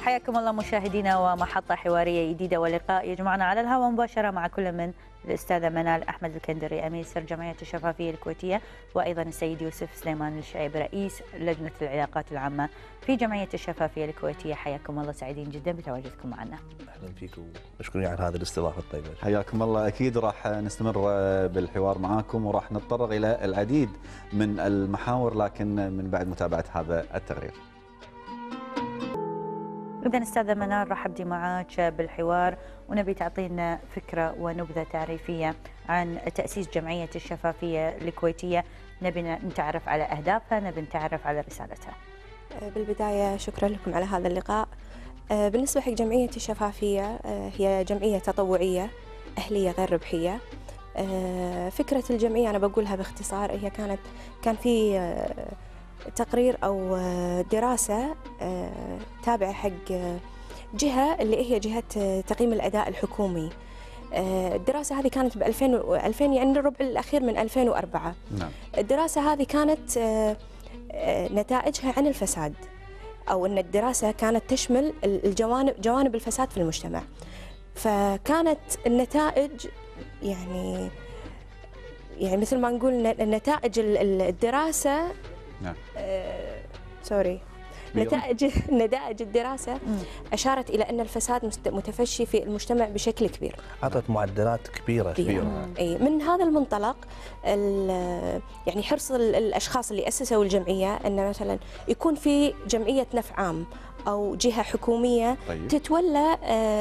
حياكم الله مشاهدينا ومحطة حوارية جديدة ولقاء يجمعنا على الهواء مباشرة مع كل من الأستاذة منال أحمد الكندري أمين سر جمعية الشفافية الكويتية، وأيضا السيد يوسف سليمان الشعيب رئيس لجنة العلاقات العامة في جمعية الشفافية الكويتية. حياكم الله، سعيدين جدا بتواجدكم معنا. أهلا فيكم ومشكورين على هذه الاستضافة الطيبة. حياكم الله. أكيد راح نستمر بالحوار معاكم وراح نتطرق إلى العديد من المحاور، لكن من بعد متابعة هذا التقرير. إذا أستاذة منال راح أبدي معك بالحوار، ونبي تعطينا فكرة ونبذة تعريفية عن تأسيس جمعية الشفافية الكويتية. نبي نتعرف على أهدافها، نبي نتعرف على رسالتها. بالبداية شكرا لكم على هذا اللقاء. بالنسبة حق جمعية الشفافية، هي جمعية تطوعية أهلية غير ربحية. فكرة الجمعية أنا بقولها باختصار، هي كان في تقرير أو دراسة تابعة حق جهة اللي هي جهة تقييم الأداء الحكومي. الدراسة هذه كانت ب 2000 يعني الربع الأخير من 2004. نعم. الدراسة هذه كانت نتائجها عن الفساد، أو أن الدراسة كانت تشمل جوانب الفساد في المجتمع. فكانت النتائج يعني مثل ما نقول نتائج الدراسة. نعم. نتائج الدراسة أشارت إلى أن الفساد متفشي في المجتمع بشكل كبير. أعطت معدلات كبيرة. أي من هذا المنطلق يعني حرص الأشخاص اللي أسسوا الجمعية أن مثلا يكون في جمعية نفع عام أو جهة حكومية تتولى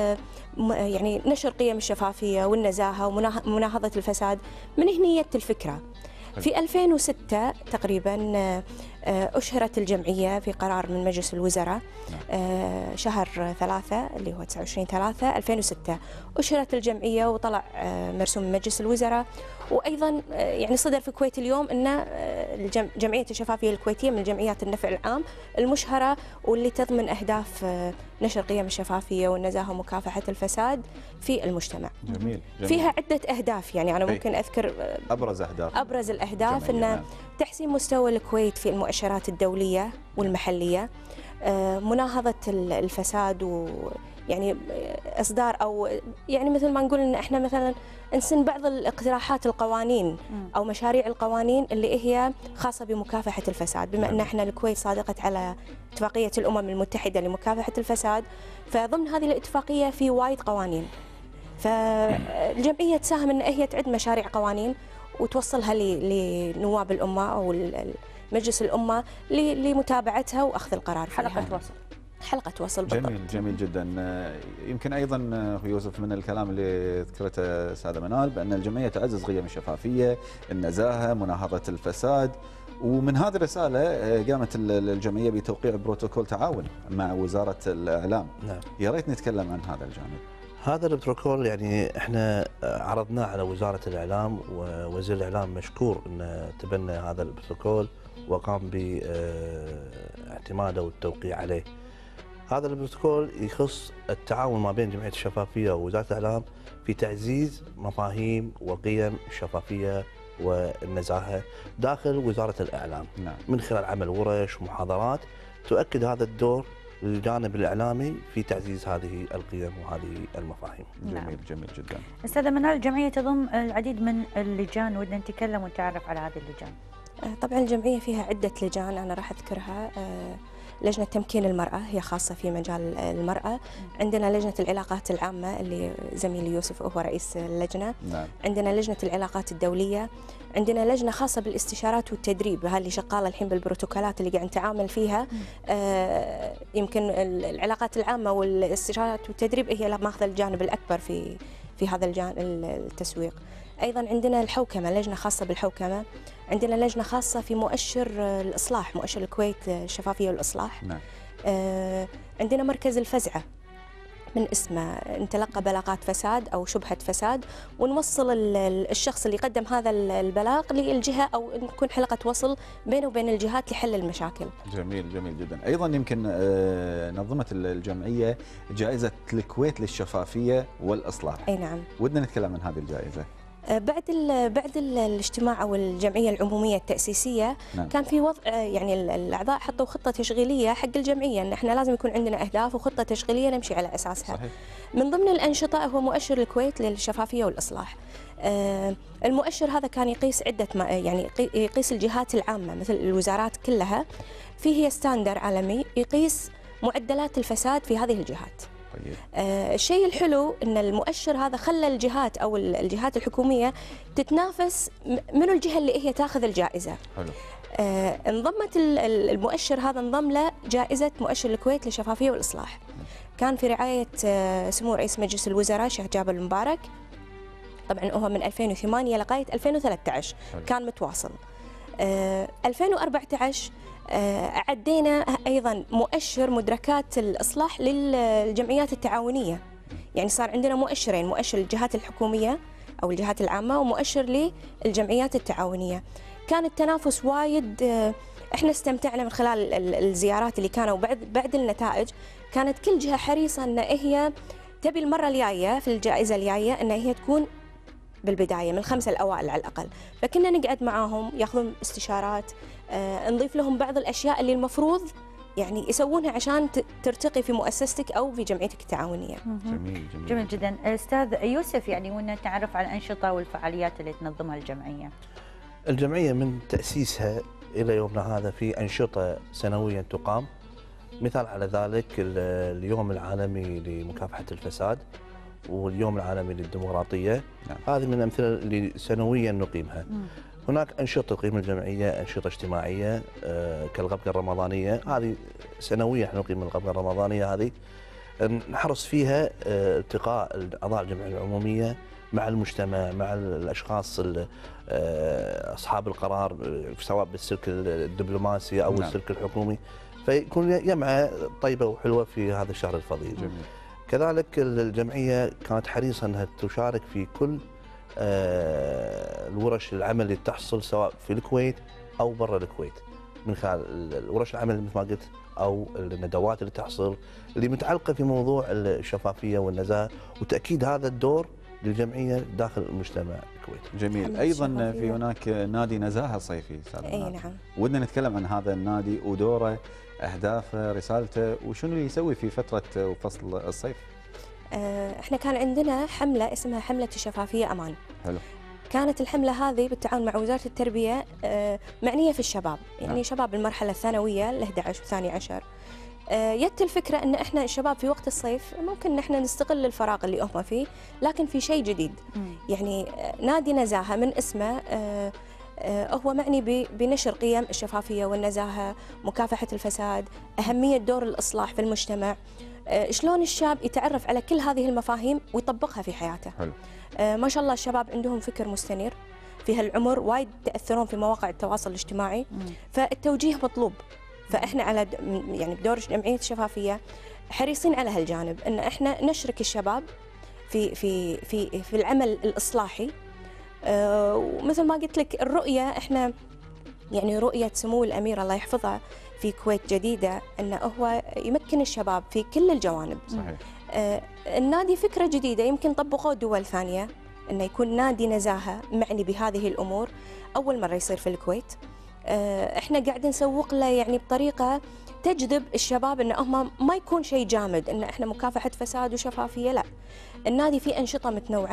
يعني نشر قيم الشفافية والنزاهة ومناهضة الفساد. من هنا جت الفكرة. في 2006 تقريبا أشهرت الجمعية في قرار من مجلس الوزراء شهر 3 اللي هو 29/3/2006. أشهرت الجمعية وطلع مرسوم من مجلس الوزراء، وأيضا يعني صدر في الكويت اليوم أن جمعية الشفافية الكويتية من الجمعيات النفع العام المشهرة واللي تضمن أهداف نشر قيم الشفافية والنزاهة ومكافحة الفساد في المجتمع. جميل. فيها عدة أهداف، يعني أنا ممكن أذكر أبرز الأهداف أن تحسين مستوى الكويت في المؤشرات الدولية والمحلية، مناهضة الفساد، ويعني إصدار أو يعني مثل ما نقول إن إحنا مثلا نسن بعض الاقتراحات القوانين أو مشاريع القوانين اللي هي خاصة بمكافحة الفساد، بما أن إحنا الكويت صادقت على اتفاقية الأمم المتحدة لمكافحة الفساد. فضمن هذه الاتفاقية في وايد قوانين، فالجمعية تساهم أن هي تعد مشاريع قوانين وتوصلها لنواب الأمة أو مجلس الأمة لمتابعتها وأخذ القرار فيها. حلقة وصل بالضبط. جميل جدا. يمكن أيضا يوسف من الكلام اللي ذكرته سادة منال بأن الجمعية تعزز قيم الشفافية، النزاهة، مناهضة الفساد، ومن هذه الرسالة قامت الجمعية بتوقيع بروتوكول تعاون مع وزارة الإعلام. نعم. يا ريت نتكلم عن هذا الجانب. هذا البروتوكول يعني احنا عرضناه على وزارة الإعلام، ووزير الإعلام مشكور انه تبنى هذا البروتوكول وقام باعتماده والتوقيع عليه. هذا البروتوكول يخص التعاون ما بين جمعية الشفافية ووزارة الإعلام في تعزيز مفاهيم وقيم الشفافية والنزاهة داخل وزارة الإعلام. نعم. من خلال عمل ورش ومحاضرات تؤكد هذا الدور للجانب الإعلامي في تعزيز هذه القيم وهذه المفاهيم. نعم. جميل جدا. أستاذة منال، الجمعية تضم العديد من اللجان، ودنا نتكلم ونتعرف على هذه اللجان. طبعا الجمعية فيها عدة لجان أنا راح أذكرها. لجنة تمكين المرأة هي خاصة في مجال المرأة. عندنا لجنة العلاقات العامة اللي زميلي يوسف هو رئيس اللجنة. نعم. عندنا لجنة العلاقات الدولية. عندنا لجنة خاصة بالاستشارات والتدريب، هذه شغالة الحين بالبروتوكولات اللي قاعد نتعامل فيها. يمكن العلاقات العامة والاستشارات والتدريب هي ماخذة الجانب الأكبر في هذا التسويق. أيضا عندنا الحوكمة، لجنة خاصة بالحوكمة. عندنا لجنة خاصة في مؤشر الإصلاح، مؤشر الكويت الشفافية والإصلاح. نعم. عندنا مركز الفزعة من اسمه، نتلقى بلاغات فساد أو شبهة فساد ونوصل الشخص اللي قدم هذا البلاغ للجهة أو نكون حلقة وصل بينه وبين الجهات لحل المشاكل. جميل جدا. أيضا يمكن نظمت الجمعية جائزة الكويت للشفافية والإصلاح. أي نعم. ودنا نتكلم عن هذه الجائزة. بعد الاجتماع او الجمعيه العموميه التاسيسيه نعم. كان في وضع يعني الاعضاء حطوا خطه تشغيليه حق الجمعيه ان احنا لازم يكون عندنا اهداف وخطه تشغيليه نمشي على اساسها. صحيح. من ضمن الانشطه هو مؤشر الكويت للشفافيه والاصلاح. المؤشر هذا كان يقيس عده يعني يقيس الجهات العامه مثل الوزارات كلها، فيه ستاندر عالمي يقيس معدلات الفساد في هذه الجهات. طيب. الشيء الحلو ان المؤشر هذا خلى الجهات او الجهات الحكوميه تتنافس منو الجهه اللي هي تاخذ الجائزه. حلو. انضمت المؤشر هذا انضم له جائزه مؤشر الكويت للشفافيه والاصلاح. كان في رعايه سمو رئيس مجلس الوزراء الشيخ جابر المبارك. طبعا هو من 2008 لغايه 2013 كان متواصل. 2014 عدينا أيضا مؤشر مدركات الإصلاح للجمعيات التعاونية، يعني صار عندنا مؤشرين، مؤشر الجهات الحكومية أو الجهات العامة ومؤشر للجمعيات التعاونية. كان التنافس وايد، احنا استمتعنا من خلال الزيارات اللي كانوا بعد النتائج. كانت كل جهة حريصة أن هي تبي المرة الجاية في الجائزة الجاية أن هي تكون بالبداية من الخمسة الأوائل على الأقل. فكنا نقعد معاهم ياخذون استشارات، نضيف لهم بعض الأشياء اللي المفروض يعني يسوونها عشان ترتقي في مؤسستك أو في جمعيتك التعاونية. جميل جدا. أستاذ يوسف، يعني وإن نتعرف على الأنشطة والفعاليات اللي تنظمها الجمعية. الجمعية من تأسيسها إلى يومنا هذا في أنشطة سنويا تقام. مثال على ذلك اليوم العالمي لمكافحة الفساد واليوم العالمي للديمقراطية. نعم. هذه من الأمثلة اللي سنويا نقيمها. هناك أنشطة تقيم الجمعية، أنشطة اجتماعية كالغبقة الرمضانية، هذه سنويا احنا نقيم الغبقة الرمضانية. هذه نحرص فيها التقاء أعضاء الجمعية العمومية مع المجتمع، مع الأشخاص أصحاب القرار، سواء بالسلك الدبلوماسي أو السلك الحكومي، فيكون جمعة طيبة وحلوة في هذا الشهر الفضيل. جميل. كذلك الجمعية كانت حريصة أنها تشارك في كل الورش العمل اللي تحصل سواء في الكويت أو برا الكويت، من خلال الورش العمل مثل ما قلت أو الندوات اللي تحصل اللي متعلقة في موضوع الشفافية والنزاهة، وتأكيد هذا الدور للجمعية داخل المجتمع الكويتي. جميل. أيضا في هناك نادي نزاهة صيفي. أي نعم. ودنا نتكلم عن هذا النادي ودوره، أهدافه، رسالته، وشنو اللي يسوي في فترة وفصل الصيف. احنا كان عندنا حملة اسمها حملة الشفافية أمان. حلو. كانت الحملة هذه بالتعاون مع وزارة التربية معنية في الشباب، يعني شباب المرحلة الثانوية ال11 والثاني عشر. جت الفكرة أن إحنا الشباب في وقت الصيف ممكن إحنا نستغل الفراغ اللي هم فيه، لكن في شيء جديد. يعني نادي نزاهة من اسمه هو معني بنشر قيم الشفافية والنزاهة، مكافحة الفساد، أهمية دور الإصلاح في المجتمع، شلون الشاب يتعرف على كل هذه المفاهيم ويطبقها في حياته. حلو. ما شاء الله الشباب عندهم فكر مستنير، في هالعمر وايد تأثرون في مواقع التواصل الاجتماعي، فالتوجيه مطلوب. فإحنا على يعني بدور جمعية الشفافية حريصين على هالجانب، أن إحنا نشرك الشباب في العمل الإصلاحي. ومثل ما قلت لك الرؤية، إحنا يعني رؤية سمو الأميرة الله يحفظها في كويت جديدة، أنه هو يمكن الشباب في كل الجوانب. صحيح. النادي فكرة جديدة يمكن طبقوه دول ثانية، أنه يكون نادي نزاهة معني بهذه الأمور، أول مرة يصير في الكويت. إحنا قاعدين نسوق له يعني بطريقة تجذب الشباب، أن هم ما يكون شيء جامد، أن إحنا مكافحة فساد وشفافية، لا. النادي فيه أنشطة متنوعة،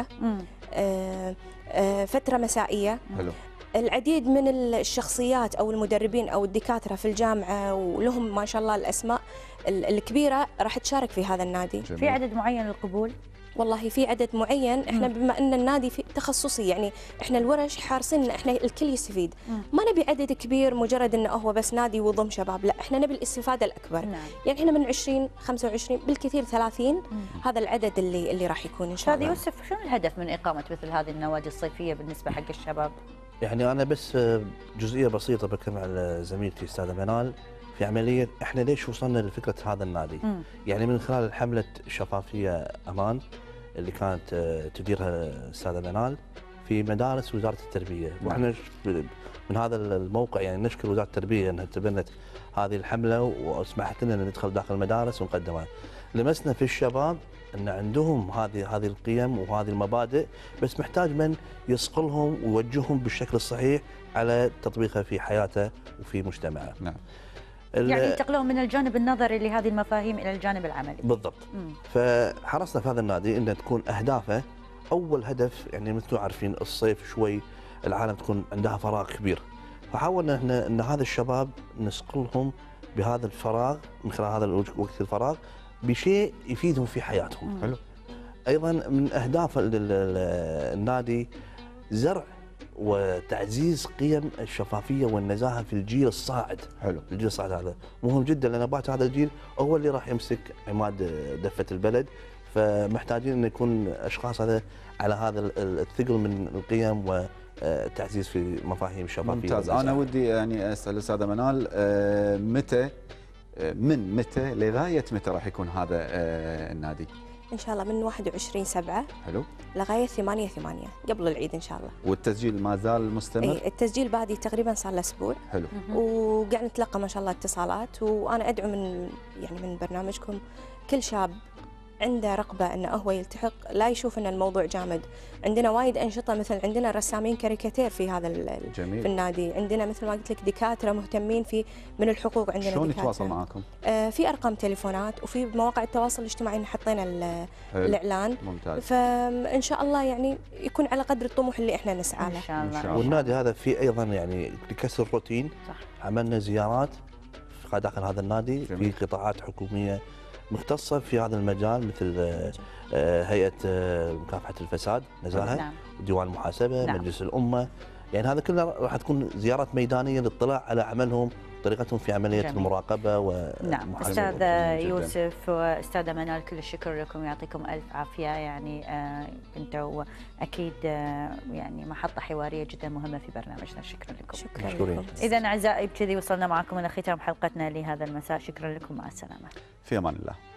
فترة مسائية. حلو. العديد من الشخصيات أو المدربين أو الدكاترة في الجامعة ولهم ما شاء الله الأسماء الكبيرة راح تشارك في هذا النادي. جميل. في عدد معين للقبول؟ والله في عدد معين. احنا بما ان النادي في تخصصي، يعني احنا الورش حارصين ان احنا الكل يستفيد. ما نبي عدد كبير مجرد انه هو بس نادي وضم شباب، لا احنا نبي الاستفاده الاكبر. نعم. يعني احنا من 20 25 بالكثير 30 هذا العدد اللي راح يكون ان شاء الله. استاذ يوسف، شنو الهدف من اقامه مثل هذه النوادي الصيفيه بالنسبه حق الشباب؟ يعني انا بس جزئيه بسيطه بكلم على زميلتي استاذه منال في عمليه احنا ليش وصلنا لفكره هذا النادي. يعني من خلال حمله شفافيه امان اللي كانت تديرها الأستاذة منال في مدارس وزارة التربية. وإحنا من هذا الموقع يعني نشكر وزارة التربية أنها تبنت هذه الحملة وسمحت لنا أن ندخل داخل المدارس ونقدمها. لمسنا في الشباب ان عندهم هذه القيم وهذه المبادئ، بس محتاج من يصقلهم ويوجههم بالشكل الصحيح على تطبيقها في حياته وفي مجتمعه. نعم. يعني ينتقلون من الجانب النظري لهذه المفاهيم الى الجانب العملي. بالضبط. فحرصنا في هذا النادي ان تكون اهدافه، اول هدف يعني مثل ما عارفين الصيف شوي العالم تكون عندها فراغ كبير، فحاولنا احنا ان هذا الشباب نسقلهم بهذا الفراغ من خلال هذا الوقت الفراغ بشيء يفيدهم في حياتهم. حلو. ايضا من اهداف النادي زرع وتعزيز قيم الشفافيه والنزاهه في الجيل الصاعد. حلو. الجيل الصاعد هذا مهم جدا، لان باكر هذا الجيل هو اللي راح يمسك عماد دفه البلد، فمحتاجين ان يكون اشخاص هذا على هذا الثقل من القيم وتعزيز في مفاهيم الشفافيه. ممتاز. انا ودي يعني اسال الاستاذه منال، متى لغايه متى راح يكون هذا النادي؟ ان شاء الله من 21/7 حلو لغايه 8/8 قبل العيد ان شاء الله. والتسجيل ما زال مستمر؟ اي التسجيل بادي تقريبا صار له اسبوع. حلو. وقاعد نتلقى ما شاء الله اتصالات، وانا ادعو من برنامجكم كل شاب عنده رغبة أنه هو يلتحق، لا يشوف أن الموضوع جامد. عندنا وايد أنشطة، مثل عندنا رسامين كاريكاتير في هذا جميل. في النادي، عندنا مثل ما قلت لك دكاترة مهتمين من الحقوق. عندنا شلون دكاترة. يتواصل معاكم؟ في أرقام تليفونات، وفي مواقع التواصل الاجتماعي حطينا الإعلان. ممتاز. فإن شاء الله يعني يكون على قدر الطموح اللي إحنا نسعى له. إن شاء الله. والنادي هذا فيه أيضا يعني لكسر الروتين. صح. عملنا زيارات داخل هذا النادي. جميل. في قطاعات حكومية مختصة في هذا المجال، مثل هيئة مكافحة الفساد نزاهة. نعم. ديوان المحاسبة. نعم. مجلس الأمة. يعني هذا كله راح تكون زيارات ميدانية للاطلاع على عملهم، طريقتهم في عملية جميل. المراقبة نعم. والمحاسبة. أستاذ يوسف وأستاذة منال، كل الشكر لكم، يعطيكم ألف عافية. يعني أنتوا أكيد يعني محطة حوارية جدا مهمة في برنامجنا. شكرا لكم. شكرا لكم. إذا أعزائي بكذي وصلنا معكم إلى ختام حلقتنا لهذا المساء. شكرا لكم، مع السلامة. في أمان الله.